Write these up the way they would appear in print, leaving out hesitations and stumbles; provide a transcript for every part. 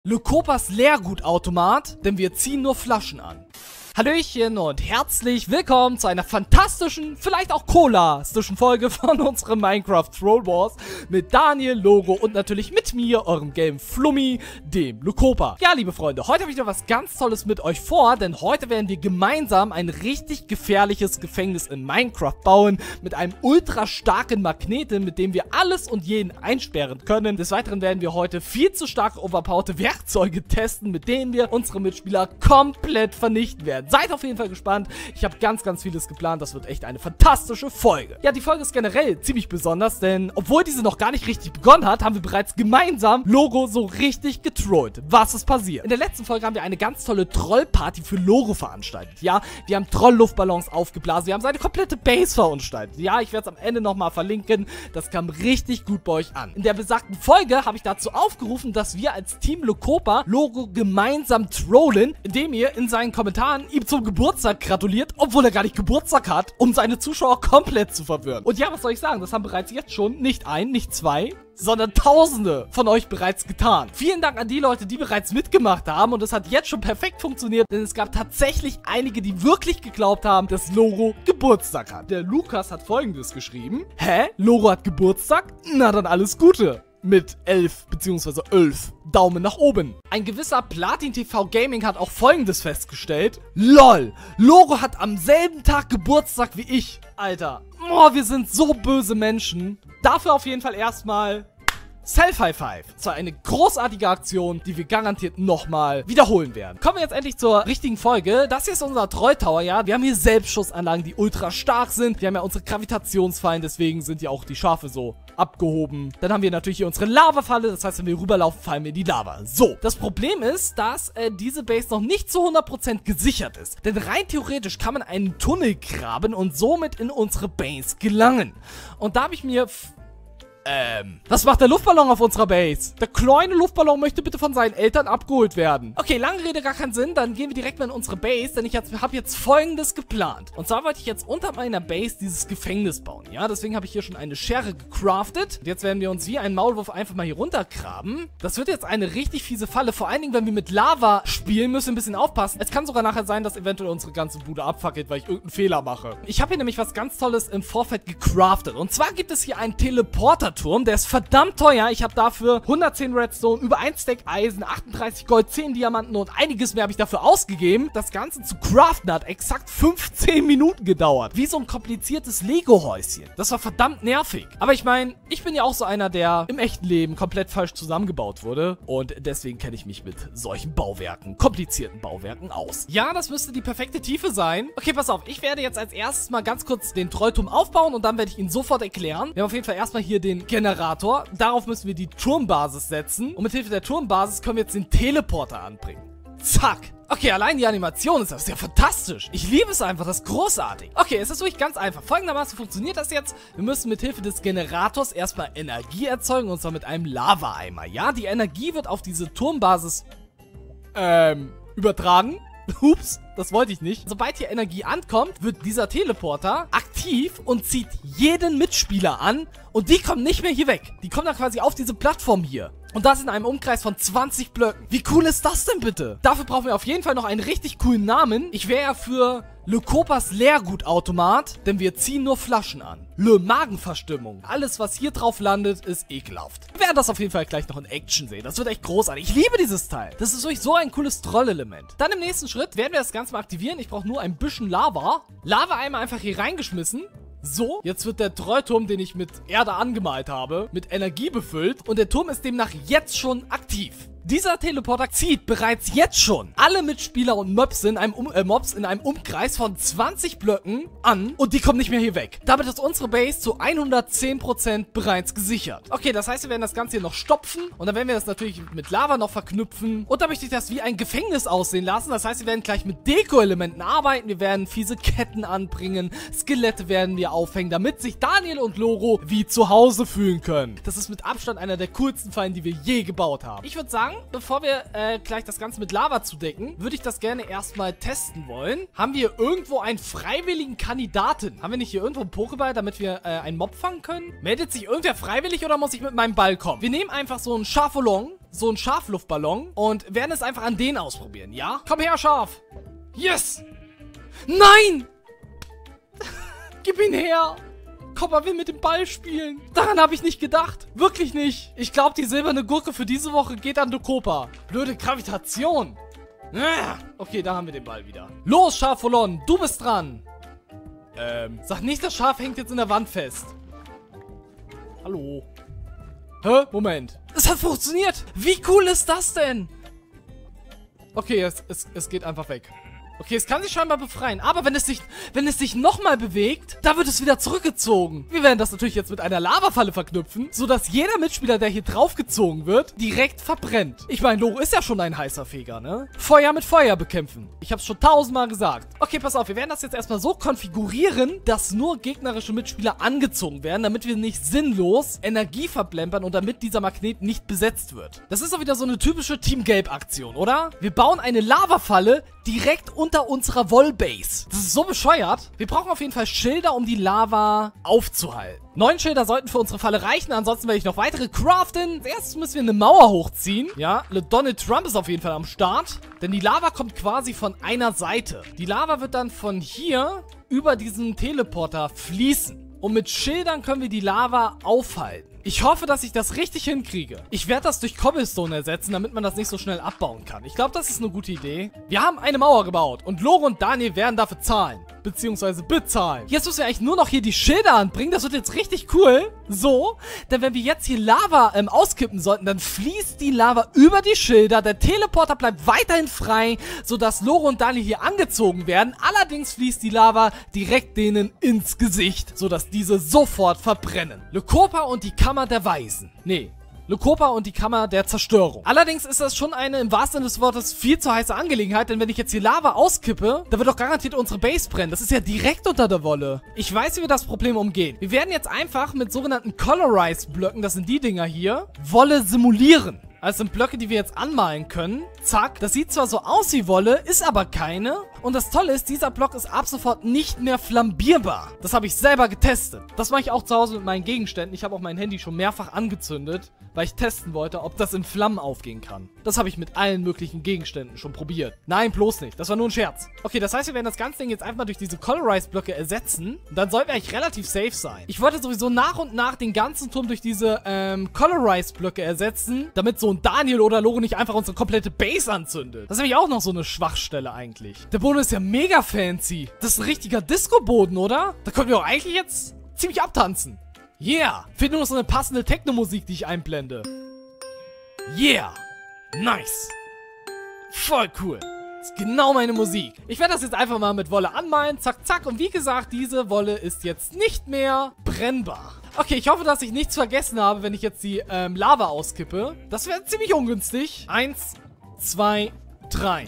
Lukopas Leergutautomat, denn wir ziehen nur Flaschen an. Hallöchen und herzlich willkommen zu einer fantastischen, vielleicht auch colastischen Folge von unserem Minecraft Troll Wars mit Daniel, Logo und natürlich mit mir, eurem Game Flummi, dem Lukopa. Ja, liebe Freunde, heute habe ich noch was ganz Tolles mit euch vor, denn heute werden wir gemeinsam ein richtig gefährliches Gefängnis in Minecraft bauen mit einem ultra starken Magneten, mit dem wir alles und jeden einsperren können. Des Weiteren werden wir heute viel zu stark overpowerte Werkzeuge testen, mit denen wir unsere Mitspieler komplett vernichten werden. Seid auf jeden Fall gespannt. Ich habe ganz vieles geplant. Das wird echt eine fantastische Folge. Ja, die Folge ist generell ziemlich besonders, denn obwohl diese noch gar nicht richtig begonnen hat, haben wir bereits gemeinsam Logo so richtig getrollt. Was ist passiert? In der letzten Folge haben wir eine ganz tolle Trollparty für Logo veranstaltet. Ja, wir haben Troll-Luftballons aufgeblasen. Wir haben seine komplette Base veranstaltet. Ja, ich werde es am Ende nochmal verlinken. Das kam richtig gut bei euch an. In der besagten Folge habe ich dazu aufgerufen, dass wir als Team Lukopa Logo gemeinsam trollen, indem ihr in seinen Kommentaren ihm zum Geburtstag gratuliert, obwohl er gar nicht Geburtstag hat, um seine Zuschauer komplett zu verwirren. Und ja, was soll ich sagen, das haben bereits jetzt schon nicht ein, nicht zwei, sondern Tausende von euch bereits getan. Vielen Dank an die Leute, die bereits mitgemacht haben, und es hat jetzt schon perfekt funktioniert, denn es gab tatsächlich einige, die wirklich geglaubt haben, dass Logo Geburtstag hat. Der Lukas hat Folgendes geschrieben: Hä? Logo hat Geburtstag? Na dann alles Gute. Mit 11 bzw. 11 Daumen nach oben. Ein gewisser Platin TV Gaming hat auch Folgendes festgestellt: LOL, Logo hat am selben Tag Geburtstag wie ich. Alter, wir sind so böse Menschen. Dafür auf jeden Fall erstmal Self-High Five. Das war eine großartige Aktion, die wir garantiert nochmal wiederholen werden. Kommen wir jetzt endlich zur richtigen Folge. Das hier ist unser Troll-Tower, ja. Wir haben hier Selbstschussanlagen, die ultra stark sind. Wir haben ja unsere Gravitationsfallen, deswegen sind ja auch die Schafe so abgehoben. Dann haben wir natürlich hier unsere Lavafalle, das heißt, wenn wir rüberlaufen, fallen wir in die Lava. So, das Problem ist, dass diese Base noch nicht zu 100% gesichert ist. Denn rein theoretisch kann man einen Tunnel graben und somit in unsere Base gelangen. Und da habe ich mir... was macht der Luftballon auf unserer Base? Der kleine Luftballon möchte bitte von seinen Eltern abgeholt werden. Okay, lange Rede, gar keinen Sinn. Dann gehen wir direkt mal in unsere Base, denn ich habe jetzt Folgendes geplant. Und zwar wollte ich jetzt unter meiner Base dieses Gefängnis bauen. Ja, deswegen habe ich hier schon eine Schere gecraftet. Und jetzt werden wir uns wie ein Maulwurf einfach mal hier runtergraben. Das wird jetzt eine richtig fiese Falle. Vor allen Dingen, wenn wir mit Lava spielen, müssen wir ein bisschen aufpassen. Es kann sogar nachher sein, dass eventuell unsere ganze Bude abfackelt, weil ich irgendeinen Fehler mache. Ich habe hier nämlich was ganz Tolles im Vorfeld gecraftet. Und zwar gibt es hier einen Teleporter Turm, der ist verdammt teuer. Ich habe dafür 110 Redstone, über 1 Stack Eisen, 38 Gold, 10 Diamanten und einiges mehr habe ich dafür ausgegeben. Das Ganze zu craften hat exakt 15 Minuten gedauert. Wie so ein kompliziertes Lego-Häuschen. Das war verdammt nervig. Aber ich meine, ich bin ja auch so einer, der im echten Leben komplett falsch zusammengebaut wurde. Und deswegen kenne ich mich mit solchen Bauwerken, komplizierten Bauwerken aus. Ja, das müsste die perfekte Tiefe sein. Okay, pass auf. Ich werde jetzt als erstes mal ganz kurz den Trollturm aufbauen und dann werde ich ihn sofort erklären. Wir haben auf jeden Fall erstmal hier den Generator. Darauf müssen wir die Turmbasis setzen. Und mit Hilfe der Turmbasis können wir jetzt den Teleporter anbringen. Zack. Okay, allein die Animation ist ja fantastisch. Ich liebe es einfach, das ist großartig. Okay, es ist wirklich ganz einfach. Folgendermaßen funktioniert das jetzt. Wir müssen mit Hilfe des Generators erstmal Energie erzeugen, und zwar mit einem Lava-Eimer. Ja, die Energie wird auf diese Turmbasis übertragen. Ups, das wollte ich nicht. Sobald hier Energie ankommt, wird dieser Teleporter aktiv und zieht jeden Mitspieler an. Und die kommen nicht mehr hier weg. Die kommen dann quasi auf diese Plattform hier. Und das in einem Umkreis von 20 Blöcken. Wie cool ist das denn bitte? Dafür brauchen wir auf jeden Fall noch einen richtig coolen Namen. Ich wäre ja für Lukopas Leergutautomat, denn wir ziehen nur Flaschen an. Magenverstimmung. Alles, was hier drauf landet, ist ekelhaft. Wir werden das auf jeden Fall gleich noch in Action sehen. Das wird echt großartig. Ich liebe dieses Teil. Das ist wirklich so ein cooles Trollelement. Dann im nächsten Schritt werden wir das Ganze mal aktivieren. Ich brauche nur ein bisschen Lava. Lava-Eimer einfach hier reingeschmissen. So, jetzt wird der Trollturm, den ich mit Erde angemalt habe, mit Energie befüllt. Und der Turm ist demnach jetzt schon aktiv. Dieser Teleporter zieht bereits jetzt schon alle Mitspieler und Mobs in einem Umkreis von 20 Blöcken an, und die kommen nicht mehr hier weg. Damit ist unsere Base zu 110% bereits gesichert. Okay, das heißt, wir werden das Ganze hier noch stopfen, und dann werden wir das natürlich mit Lava noch verknüpfen, und dann möchte ich das wie ein Gefängnis aussehen lassen. Das heißt, wir werden gleich mit Deko-Elementen arbeiten, wir werden fiese Ketten anbringen, Skelette werden wir aufhängen, damit sich Daniel und Logo wie zu Hause fühlen können. Das ist mit Abstand einer der coolsten Fallen, die wir je gebaut haben. Ich würde sagen, bevor wir gleich das Ganze mit Lava zudecken, würde ich das gerne erstmal testen wollen. Haben wir irgendwo einen freiwilligen Kandidaten? Haben wir nicht hier irgendwo einen Pokéball, damit wir einen Mob fangen können? Meldet sich irgendwer freiwillig oder muss ich mit meinem Ball kommen? Wir nehmen einfach so einen Schafolong so einen Schafluftballon und werden es einfach an den ausprobieren, ja? Komm her, Schaf! Yes! Nein! Gib ihn her! Copper will mit dem Ball spielen. Daran habe ich nicht gedacht. Wirklich nicht. Ich glaube, die silberne Gurke für diese Woche geht an Copa. Blöde Gravitation. Okay, da haben wir den Ball wieder. Los, Schafolon, du bist dran. Sag nicht, das Schaf hängt jetzt in der Wand fest. Hallo. Hä? Moment. Es hat funktioniert. Wie cool ist das denn? Okay, es geht einfach weg. Okay, es kann sich scheinbar befreien. Aber wenn es sich nochmal bewegt, da wird es wieder zurückgezogen. Wir werden das natürlich jetzt mit einer Lavafalle verknüpfen, sodass jeder Mitspieler, der hier draufgezogen wird, direkt verbrennt. Ich meine, Loro ist ja schon ein heißer Feger, ne? Feuer mit Feuer bekämpfen. Ich hab's schon 1000-mal gesagt. Okay, pass auf, wir werden das jetzt erstmal so konfigurieren, dass nur gegnerische Mitspieler angezogen werden, damit wir nicht sinnlos Energie verplempern und damit dieser Magnet nicht besetzt wird. Das ist doch wieder so eine typische Team-Gelb-Aktion, oder? Wir bauen eine Lavafalle direkt unter unserer Wallbase. Das ist so bescheuert. Wir brauchen auf jeden Fall Schilder, um die Lava aufzuhalten. 9 Schilder sollten für unsere Falle reichen, ansonsten werde ich noch weitere craften. Als erstes müssen wir eine Mauer hochziehen. Ja, Donald Trump ist auf jeden Fall am Start. Denn die Lava kommt quasi von einer Seite. Die Lava wird dann von hier über diesen Teleporter fließen. Und mit Schildern können wir die Lava aufhalten. Ich hoffe, dass ich das richtig hinkriege. Ich werde das durch Cobblestone ersetzen, damit man das nicht so schnell abbauen kann. Ich glaube, das ist eine gute Idee. Wir haben eine Mauer gebaut und Loro und Daniel werden dafür zahlen. Beziehungsweise bezahlen. Jetzt müssen wir eigentlich nur noch hier die Schilder anbringen. Das wird jetzt richtig cool. So. Denn wenn wir jetzt hier Lava auskippen sollten, dann fließt die Lava über die Schilder. Der Teleporter bleibt weiterhin frei, sodass Loro und Daniel hier angezogen werden. Allerdings fließt die Lava direkt denen ins Gesicht, sodass diese sofort verbrennen. Copa und die Kammer der Weisen. Nee. Copa und die Kammer der Zerstörung. Allerdings ist das schon eine, im wahrsten Sinne des Wortes, viel zu heiße Angelegenheit, denn wenn ich jetzt hier Lava auskippe, dann wird doch garantiert unsere Base brennen. Das ist ja direkt unter der Wolle. Ich weiß, wie wir das Problem umgehen. Wir werden jetzt einfach mit sogenannten Colorize-Blöcken, das sind die Dinger hier, Wolle simulieren. Also sind Blöcke, die wir jetzt anmalen können. Zack. Das sieht zwar so aus wie Wolle, ist aber keine. Und das Tolle ist, dieser Block ist ab sofort nicht mehr flambierbar. Das habe ich selber getestet. Das mache ich auch zu Hause mit meinen Gegenständen. Ich habe auch mein Handy schon mehrfach angezündet, weil ich testen wollte, ob das in Flammen aufgehen kann. Das habe ich mit allen möglichen Gegenständen schon probiert. Nein, bloß nicht. Das war nur ein Scherz. Okay, das heißt, wir werden das ganze Ding jetzt einfach mal durch diese Colorize-Blöcke ersetzen. Und dann sollten wir eigentlich relativ safe sein. Ich wollte sowieso nach und nach den ganzen Turm durch diese Colorize-Blöcke ersetzen, damit so ein Daniel oder Loro nicht einfach unsere komplette Base anzündet. Das ist nämlich auch noch so eine Schwachstelle eigentlich. Der Boden ist ja mega fancy. Das ist ein richtiger Disco-Boden, oder? Da können wir auch eigentlich jetzt ziemlich abtanzen. Yeah. Fehlt nur noch so eine passende Techno-Musik, die ich einblende. Yeah. Nice. Voll cool. Das ist genau meine Musik. Ich werde das jetzt einfach mal mit Wolle anmalen. Zack, zack. Und wie gesagt, diese Wolle ist jetzt nicht mehr brennbar. Okay, ich hoffe, dass ich nichts vergessen habe, wenn ich jetzt die Lava auskippe. Das wäre ziemlich ungünstig. 1, 2, 3.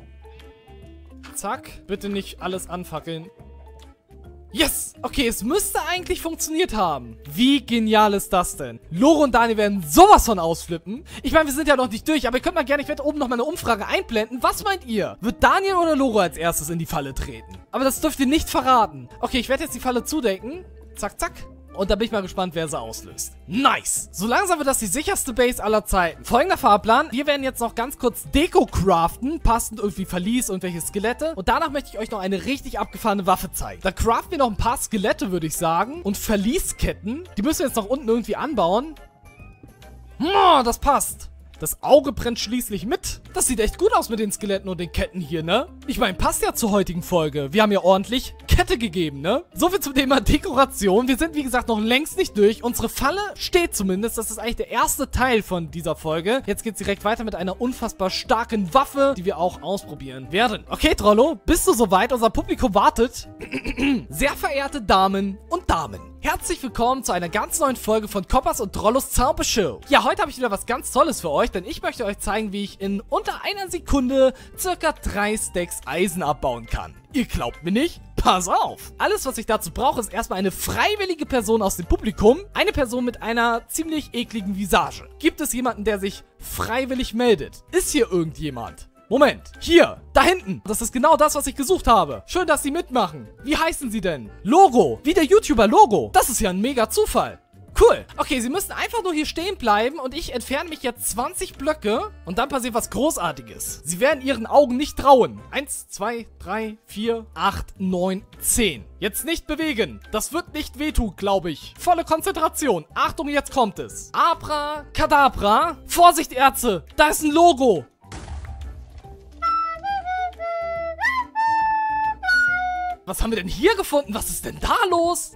Zack. Bitte nicht alles anfackeln. Yes! Okay, es müsste eigentlich funktioniert haben. Wie genial ist das denn? Loro und Daniel werden sowas von ausflippen. Ich meine, wir sind ja noch nicht durch, aber ihr könnt mal gerne, ich werde oben noch mal eine Umfrage einblenden. Was meint ihr? Wird Daniel oder Loro als erstes in die Falle treten? Aber das dürft ihr nicht verraten. Okay, ich werde jetzt die Falle zudecken. Zack, zack. Und da bin ich mal gespannt, wer sie auslöst. Nice! So langsam wird das die sicherste Base aller Zeiten. Folgender Fahrplan. Wir werden jetzt noch ganz kurz Deko craften. Passend irgendwie Verlies, irgendwelche Skelette. Und danach möchte ich euch noch eine richtig abgefahrene Waffe zeigen. Da craften wir noch ein paar Skelette, würde ich sagen. Und Verliesketten. Die müssen wir jetzt noch unten irgendwie anbauen. Das passt. Das Auge brennt schließlich mit. Das sieht echt gut aus mit den Skeletten und den Ketten hier, ne? Ich meine, passt ja zur heutigen Folge. Wir haben ja ordentlich Kette gegeben, ne? Soviel zum Thema Dekoration. Wir sind, wie gesagt, noch längst nicht durch. Unsere Falle steht zumindest. Das ist eigentlich der erste Teil von dieser Folge. Jetzt geht's direkt weiter mit einer unfassbar starken Waffe, die wir auch ausprobieren werden. Okay, Trollo, bist du soweit? Unser Publikum wartet. Sehr verehrte Damen und Damen. Herzlich willkommen zu einer ganz neuen Folge von Coppas und Trollos Zaubershow. Ja, heute habe ich wieder was ganz Tolles für euch, denn ich möchte euch zeigen, wie ich in unter einer Sekunde circa 3 Stacks Eisen abbauen kann. Ihr glaubt mir nicht? Pass auf! Alles, was ich dazu brauche, ist erstmal eine freiwillige Person aus dem Publikum. Eine Person mit einer ziemlich ekligen Visage. Gibt es jemanden, der sich freiwillig meldet? Ist hier irgendjemand? Moment, hier, da hinten. Das ist genau das, was ich gesucht habe. Schön, dass Sie mitmachen. Wie heißen Sie denn? Logo, wie der YouTuber Logo. Das ist ja ein mega Zufall. Cool. Okay, sie müssen einfach nur hier stehen bleiben und ich entferne mich jetzt 20 Blöcke und dann passiert was Großartiges. Sie werden ihren Augen nicht trauen. 1, 2, 3, 4, 8, 9, 10. Jetzt nicht bewegen. Das wird nicht wehtun, glaube ich. Volle Konzentration. Achtung, jetzt kommt es. Abracadabra. Vorsicht, Ärzte. Da ist ein Logo. Was haben wir denn hier gefunden? Was ist denn da los?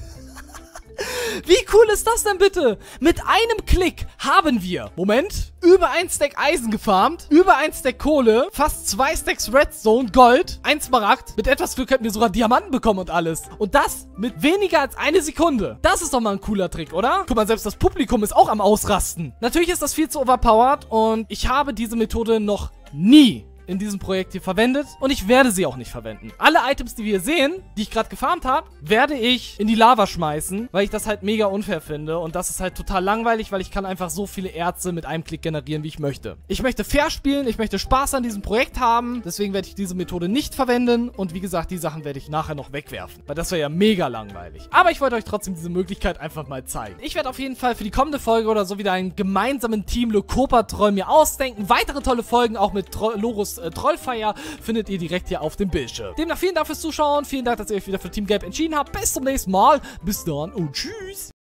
Wie cool ist das denn bitte? Mit einem Klick haben wir, Moment, über 1 Stack Eisen gefarmt, über 1 Stack Kohle, fast 2 Stacks Redstone, Gold, 1 Smaragd. Mit etwas für könnten wir sogar Diamanten bekommen und alles. Und das mit weniger als 1 Sekunde. Das ist doch mal ein cooler Trick, oder? Guck mal, selbst das Publikum ist auch am Ausrasten. Natürlich ist das viel zu overpowered und ich habe diese Methode noch nie in diesem Projekt hier verwendet und ich werde sie auch nicht verwenden. Alle Items, die wir hier sehen, die ich gerade gefarmt habe, werde ich in die Lava schmeißen, weil ich das halt mega unfair finde und das ist halt total langweilig, weil ich kann einfach so viele Erze mit einem Klick generieren, wie ich möchte. Ich möchte fair spielen, ich möchte Spaß an diesem Projekt haben, deswegen werde ich diese Methode nicht verwenden und wie gesagt, die Sachen werde ich nachher noch wegwerfen, weil das wäre ja mega langweilig. Aber ich wollte euch trotzdem diese Möglichkeit einfach mal zeigen. Ich werde auf jeden Fall für die kommende Folge oder so wieder einen gemeinsamen Team Lokopa-Troll mir ausdenken. Weitere tolle Folgen auch mit Lorus Trollfire findet ihr direkt hier auf dem Bildschirm. Demnach vielen Dank fürs Zuschauen, vielen Dank, dass ihr euch wieder für Team Gelb entschieden habt. Bis zum nächsten Mal, bis dann und tschüss.